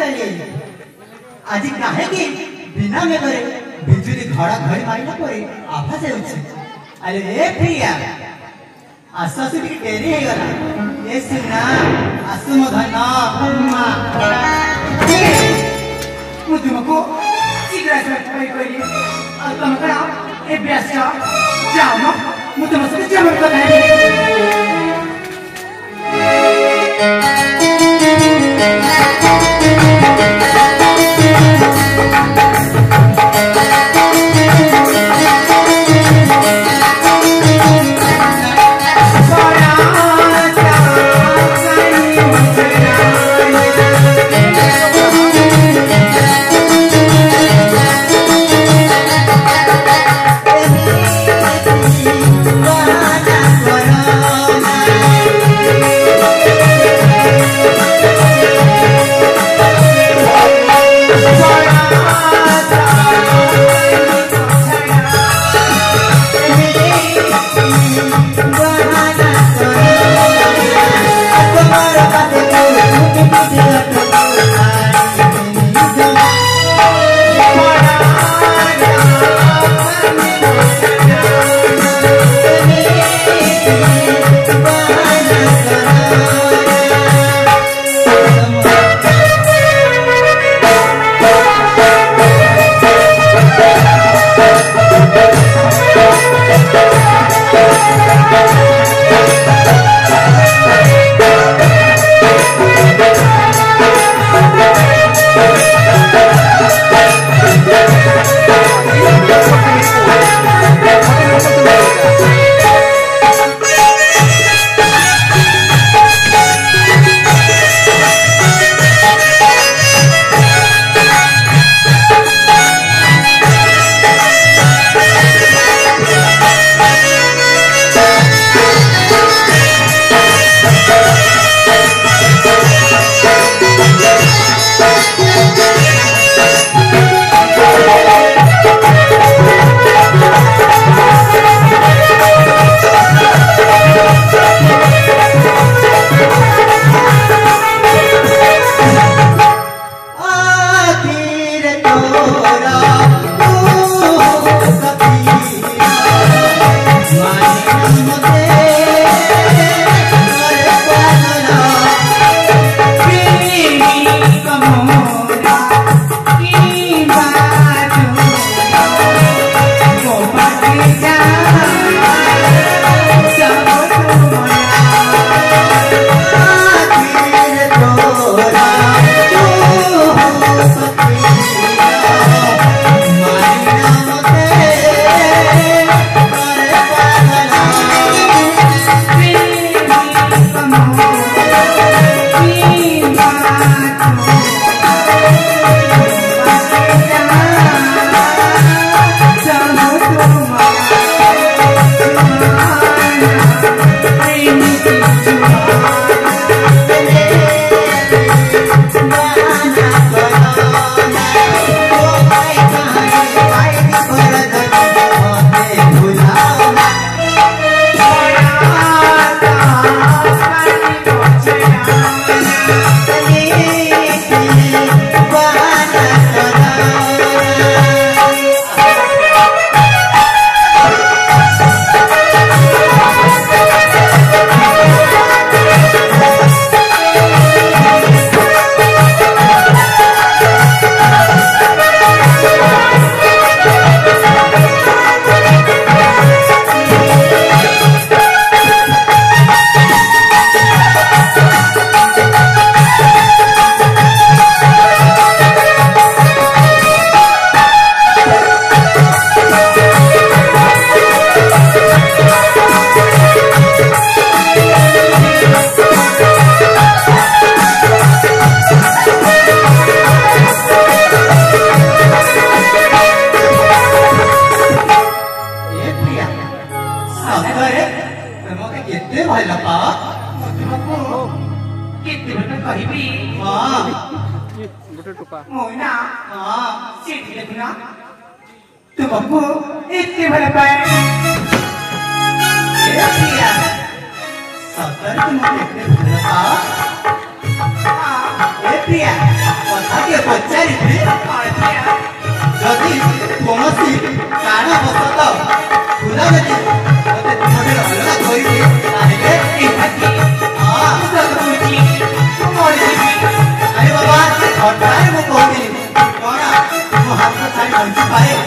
आज काहे कि बिना में करे बिजुली घड़ा घड़ी मारिला परे आफा से उछे अरे ए भैया आसु से भी देरी है गला ए सुना आसु म धन मु तुमको शीघ्र से कोई और तुम करा ए ब्यास जाओ ना मु तुमसे जरूर बताएंगे मोना सीधी देखना तुमको इतने भले पाए सत्तर तुम देखते भले पा ए पिया କଥା ଟିକେ ପଚାରିବି ଯଦି କୌଣସି କାରଣବଶତ ଫୁଲ ଯଦି ମୋତେ ତୁମଠୁ ଅଲଗା କରିଦିଏ ତାହେଲେ ଆରେ ବାବା ହଠାତ୍ ମୁଁ କହୁଥିଲି କଣ ମୋ ହାତ ଛାଡ଼ି ବଞ୍ଚି ପାରେ